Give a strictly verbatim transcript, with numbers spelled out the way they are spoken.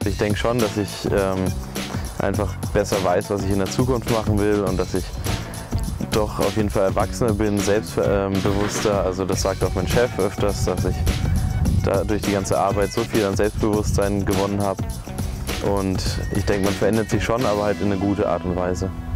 Ich denke schon, dass ich ähm, einfach besser weiß, was ich in der Zukunft machen will und dass ich doch auf jeden Fall erwachsener bin, selbstbewusster. Also das sagt auch mein Chef öfters, dass ich da durch die ganze Arbeit so viel an Selbstbewusstsein gewonnen habe. Und ich denke, man verändert sich schon, aber halt in eine gute Art und Weise.